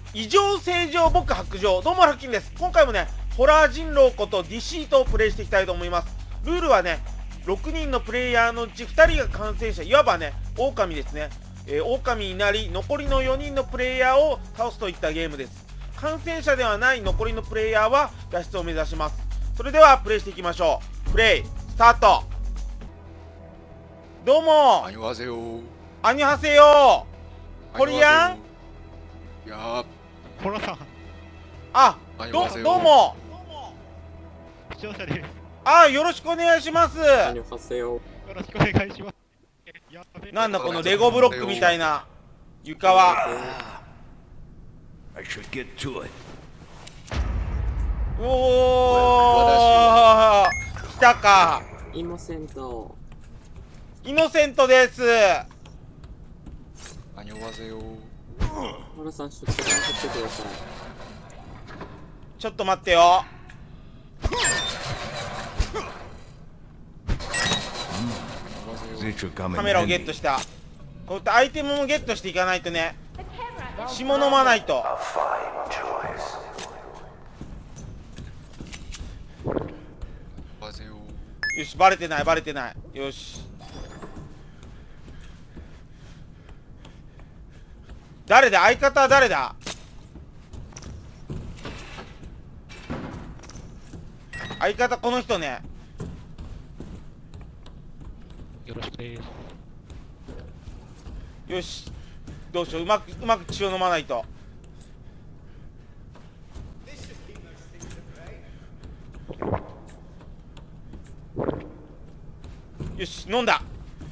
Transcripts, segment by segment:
異常正常僕白状。どうもラッキンです。今回もね、ホラー人狼ことディシートをプレイしていきたいと思います。ルールはね、6人のプレイヤーのうち2人が感染者、いわばね、狼ですね。狼になり、残りの4人のプレイヤーを倒すといったゲームです。感染者ではない残りのプレイヤーは脱出を目指します。それではプレイしていきましょう。プレイスタート。どうもアニョハセヨ。 アニョハセヨ。コリアン。 いやー、 コロさん、 あ、どうも視聴者です。 あ、よろしくお願いします。 アニョハセヨ。 よろしくお願いします。やべなんだこのレゴブロックみたいな床は。 I should get to it. おー、来たか。 イノセント。 イノセントです。 アニョハセヨ。 コロさん、出荷取ってください。 ちょっと待ってよ。カメラをゲットした。こういったアイテムもゲットしていかないとね。血も飲まないと。よし、バレてないバレてない。よし。誰だ、相方は誰だ。相方この人ね。 よろしくです。 よし、どうしよう。うまく血を飲まないと。よし、飲んだ。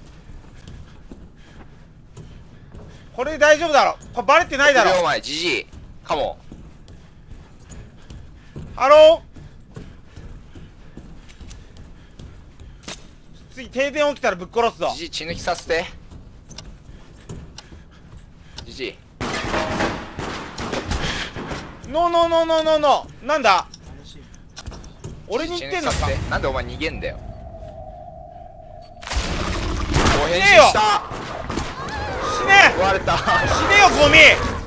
これで大丈夫だろ。これバレてないだろ。 お前ジジイカモ。 ハロー。次停電起きたらぶっ殺すぞ。 ジジイ血抜きさせて。ジジイノーノーノーノーノーノー。なんだ、俺に言ってんのか。 なんでお前逃げんだよ。お死ねよ返信した。 死ね壊れた。 死ねよゴミ。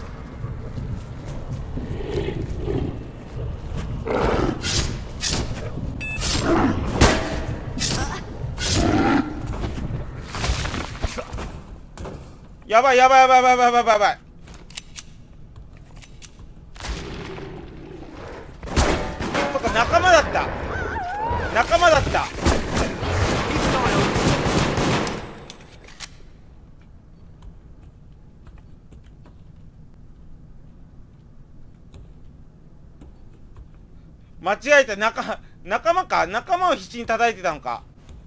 やばいやばいやばいやばいやばいやばいやばい。そっか、仲間だった。仲間だった。間違えた。仲間か。仲間を必死に叩いてたのか。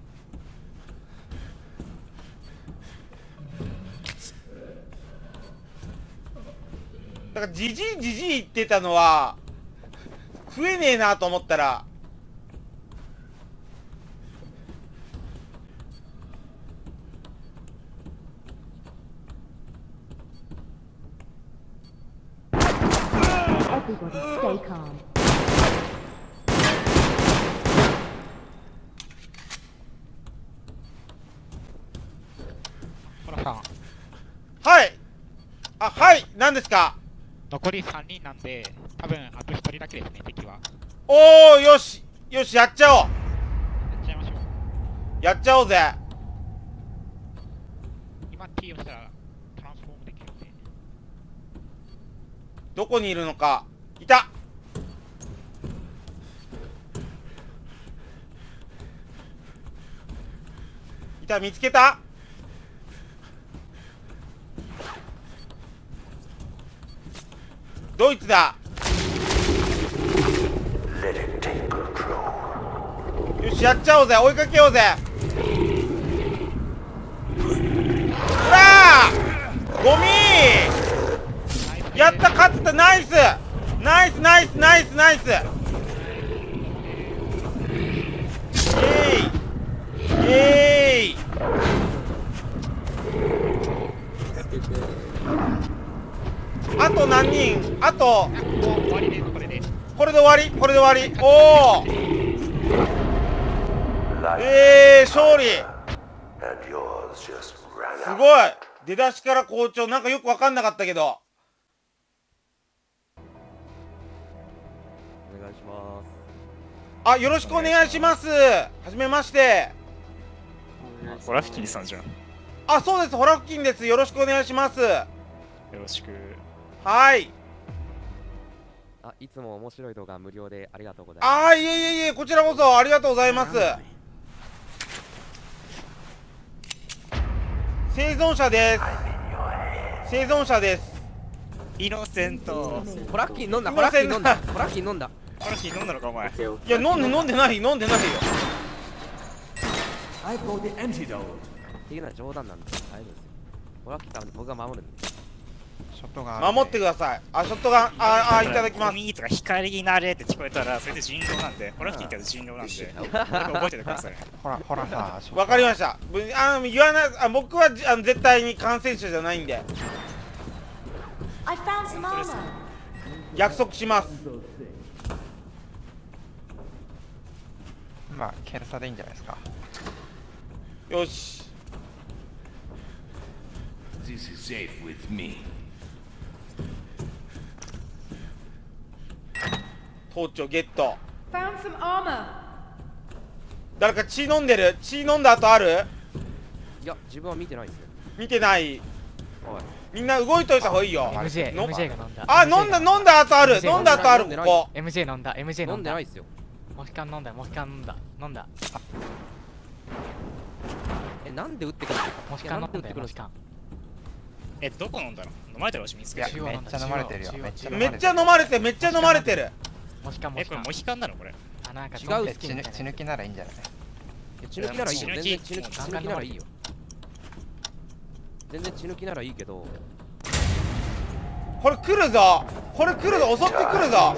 だからじじい言ってたのは食えねえなと思ったら、 コロさん、 はい。あ、はい、何ですか。 残り3人なんで、多分あと1人だけですね、敵は。 おー、よしよし、やっちゃおう。 やっちゃいましょう。 やっちゃおうぜ。 今 T をしたらトランスフォームできるんで。 どこにいるのか。いた。いた、見つけた。ドイツだ。よし、やっちゃおうぜ。追いかけようぜ。ほらー、ゴミー。やった、勝った。ナイスナイスナイスナイスナイス。イエーイ。あと何人。あともう終わりです、これで。 これで終わり。これで終わり。おお、勝利。すごい。出だしから好調。なんかよく分かんなかったけど。 願いします。 あ、よろしくお願いします。はじめまして。 お願いします。 ホラフキンさんじゃん。よあ、そうです。ホラフキンです。よろしくお願いします。 ろしく。 はい。 あ、いつも面白い動画無料でありがとうございます。 あー、いえいえいえ、こちらこそありがとうございます。生存者です。生存者です。 イノセント。 ホラッキン飲んだ、 すいホラませんッキン飲んだ、ホラッキン飲んだ。 ホラフキン飲んだのかお前。 オッケーオッいや、 ケー飲んでないよ。 I've got the antidote. っていうのは冗談なんです。大丈夫ですよ。ホラッキンさん僕が守るんで。 ショットガン。 守ってください。あ、ショットガン、いただきます。 コミーツが光になれって聞こえたら、それで人狼なんで、ホラフキンって人狼なんで、覚えててください。ほらさ、 わかりました。言わない、僕は絶対に感染者じゃないんで I found some armor. 約束します。 まあケルサでいいんじゃないですか。 よし。 This is safe with me. トーチをゲット。 Found some armor. 誰か血飲んでる？血飲んだ後ある？ いや、自分は見てないですよ。 見てない。 おい。 みんな動いといた方がいいよ。 MJ のが飲んだ。 あ、飲んだ後ある。 MJ 飲んだ後ある、ここ。 MJ 飲んだ。MJ 飲飲んだ。 んでないですよ。 モヒカン飲んだ。モヒカン飲んだ。飲んだ。 なんで撃ってくるの？ モヒカン飲んだよ。モヒカン。 どこ飲んだの？飲まれてるわし見つけた。 いやめっちゃ飲まれてるよ。 めっちゃ飲まれてる、めっちゃ飲まれてる。 モヒカン、モヒカンこれモ。ヒカンなのこれ。 あ、なんか違う血抜きならいいんじゃない？ 血抜きならいいよ。 血抜き全然血抜きならいいよ。全然血抜きならいいけど。 これ来るぞ。これ来るぞ。襲ってくるぞ。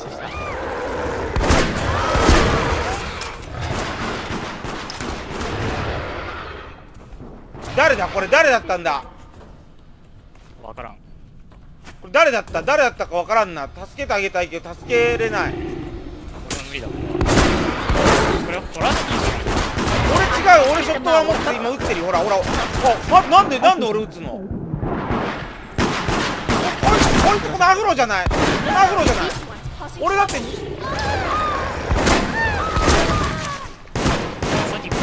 誰だこれ？誰だったんだ？ わからん。 これ誰だったかわからんな。助けてあげたいけど助けれない。 これは無理だもん。これホラフキンじゃない？ 俺違う。俺ショットガン持って今撃ってるよ。ほらなんで俺撃つの？こいつこのアフロじゃない。俺だってさっき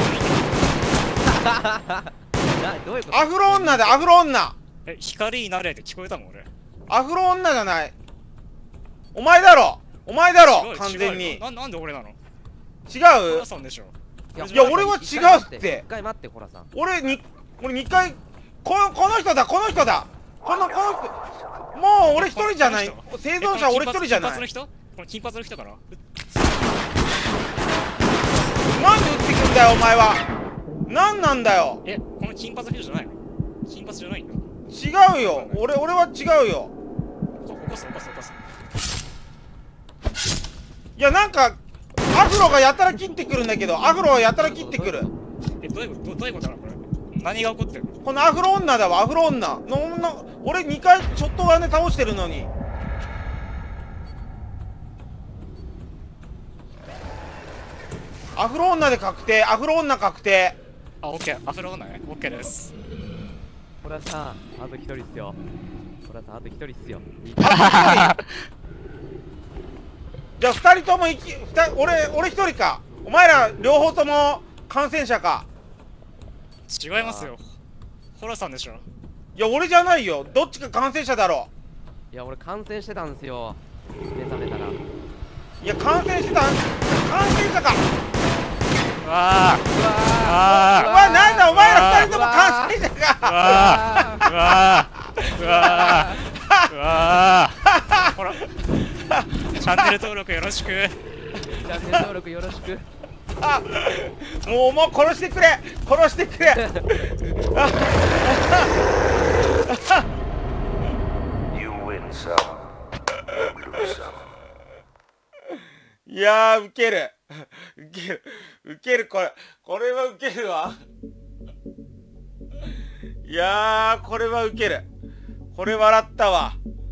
どういうこと？ アフロ女でアフロ女。 光になれって聞こえたもん俺。 アフロ女じゃない。お前だろ違う完全に。 違うよなんで俺なの？ 違ホうラさんでしょ。 いや俺は違うって。 一回待って、ホラさん。 俺2回この人だこの人もう俺一人じゃない。生存者俺一人じゃない。 金髪の人？この金髪の人かな？ なんで撃ってくんだよお前は。なんなんだよ。 この金髪の人じゃないの？金髪じゃないんだ。 違うよ。俺は違うよ。 起こす。 いやなんかアフロがやたら切ってくるんだけど、アフロはやたら切ってくる。 どういうことなのこれ？何が起こってるの？ このアフロ女だわ。アフロ女の俺2回ショットガンで倒してるのに。アフロ女で確定。アフロ女確定。 あ、オッケー。アフロ女ね。オッケーです。 ホラさん、あと一人っすよ。ホラさん、あと一人っすよ。 じゃあ2人とも俺1人か。お前ら両方とも感染者か。 違いますよ。ホラさんでしょ。 いや俺じゃないよ。どっちか感染者だろ。 いや、俺感染してたんすよ。目覚めたら。 いや感染してた。感染者か。 うわうわなんだお前ら2人とも感染者か。 ほら。チャンネル登録よろしく。 チャンネル登録よろしく。 もう殺してくれ。 You win some, you lose some. いやーウケるこれはウケるわ。いやーこれはウケる。これ笑ったわ。